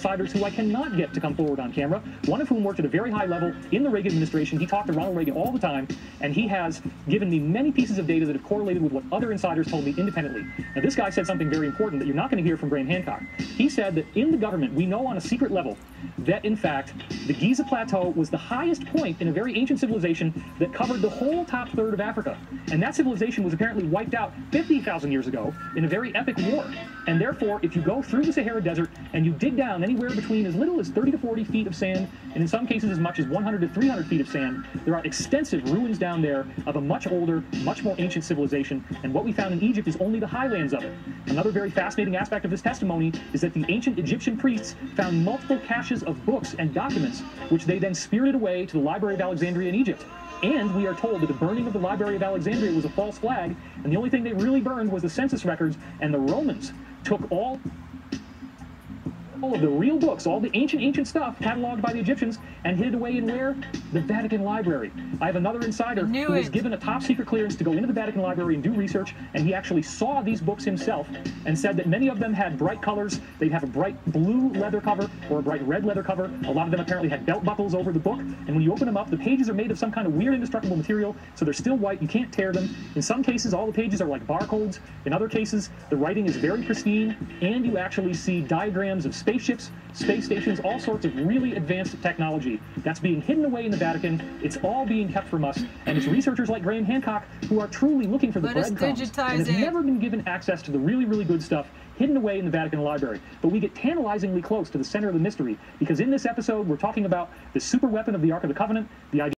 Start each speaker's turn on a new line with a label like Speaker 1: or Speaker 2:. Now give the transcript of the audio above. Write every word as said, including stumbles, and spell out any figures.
Speaker 1: insiders who I cannot get to come forward on camera, one of whom worked at a very high level in the Reagan administration. He talked to Ronald Reagan all the time, and he has given me many pieces of data that have correlated with what other insiders told me independently. Now, this guy said something very important that you're not going to hear from Graham Hancock. He said that in the government, we know on a secret level that, in fact, the Giza Plateau was the highest point in a very ancient civilization that covered the whole top third of Africa. And that civilization was apparently wiped out fifty thousand years ago in a very epic war. And therefore, if you go through the Sahara Desert and you dig down anywhere between as little as thirty to forty feet of sand, and in some cases as much as one hundred to three hundred feet of sand, there are extensive ruins down there of a much older, much more ancient civilization. And what we found in Egypt is only the highlands of it. Another very fascinating aspect of this testimony is that the ancient Egyptian priests found multiple caches of books and documents, which they then spirited away to the Library of Alexandria in Egypt. And we are told that the burning of the Library of Alexandria was a false flag, and the only thing they really burned was the census records, and the Romans took all of the real books, all the ancient, ancient stuff cataloged by the Egyptians, and hid it away in where? The Vatican Library. I have another insider who was given a top secret clearance to go into the Vatican Library and do research, and he actually saw these books himself and said that many of them had bright colors. They'd have a bright blue leather cover or a bright red leather cover. A lot of them apparently had belt buckles over the book, and when you open them up, the pages are made of some kind of weird indestructible material, so they're still white. You can't tear them. In some cases, all the pages are like barcodes. In other cases, the writing is very pristine, and you actually see diagrams of spaceships, space stations, all sorts of really advanced technology that's being hidden away in the Vatican. It's all being kept from us, and it's researchers like Graham Hancock who are truly looking for the breadcrumbs and have never been given access to the really, really good stuff hidden away in the Vatican Library. But we get tantalizingly close to the center of the mystery, because in this episode, we're talking about the super weapon of the Ark of the Covenant, the idea